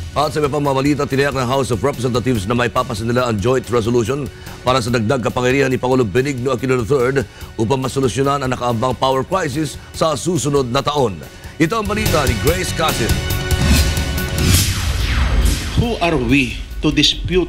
At sa may pamamalita, tiniyak ng House of Representatives na may papasa nila ang joint resolution para sa dagdag kapangyarihan ni Pangulong Benigno Aquino III upang masolusyonan ang nakaambang power crisis sa susunod na taon. Ito ang balita ni Grace Casin. Who are we to dispute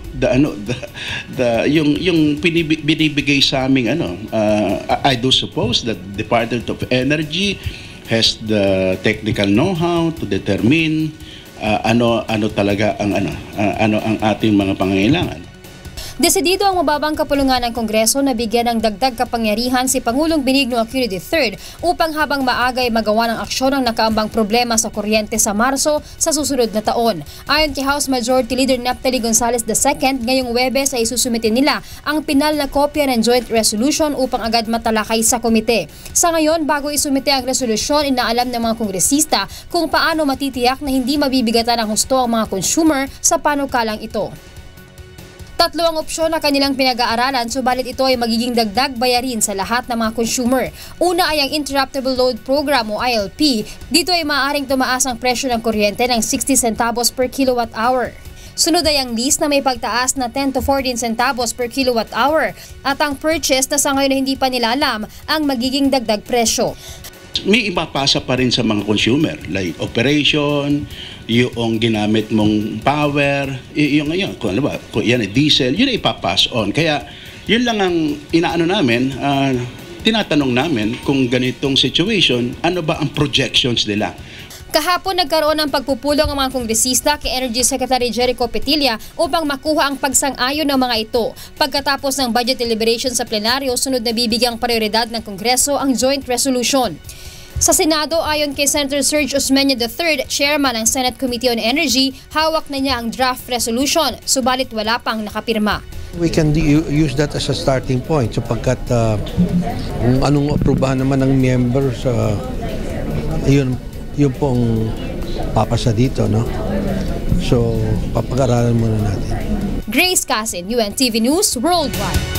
yung binibigay sa aming I do suppose that the Department of Energy has the technical know-how to determine ano talaga ang ang ating mga pangangailangan. Desidido ang mababang kapulungan ng Kongreso na bigyan ng dagdag kapangyarihan si Pangulong Benigno Aquino III upang habang maaga ay magawa ng aksyon ang nakaambang problema sa kuryente sa Marso sa susunod na taon. Ayon kay House Majority Leader Neftali Gonzales II, ngayong Huwebes ay isusumitin nila ang pinal na kopya ng joint resolution upang agad matalakay sa komite. Sa ngayon, bago isumite ang resolusyon, inaalam ng mga kongresista kung paano matitiyak na hindi mabibigatan ng husto ang mga consumer sa panukalang ito. Tatlo ang opsyon na kanilang pinag-aaralan, subalit ito ay magiging dagdag bayarin sa lahat ng mga consumer. Una ay ang Interruptible Load Program o ILP. Dito ay maaaring tumaas ang presyo ng kuryente ng 60 centavos per kilowatt hour. Sunod ay ang lease na may pagtaas na 10 to 14 centavos per kilowatt hour. At ang purchase na sa ngayon hindi pa nila alam ang magiging dagdag presyo. May ipapasa pa rin sa mga consumer like operation, yung ginamit mong power, yung ngayon, kung yan ay diesel, yun ay ipapass on. Kaya yun lang ang inaano namin, tinatanong namin kung ganitong situation, ano ba ang projections nila. Kahapon nagkaroon ng pagpupulong ang mga kongresista kay Energy Secretary Jericho Petilla upang makuha ang pagsang-ayon ng mga ito. Pagkatapos ng budget deliberation sa plenaryo, sunod na bibigyang prioridad ng Kongreso ang joint resolution. Sa Senado, ayon kay Senator Serge Osmeña III, chairman ng Senate Committee on Energy, hawak na niya ang draft resolution, subalit wala pang nakapirma. We can use that as a starting point sapagkat kung anong aprubahan naman ng members, yun pong papasa dito, no? So, papag-aralan muna natin. Grace Casin, UNTV News Worldwide.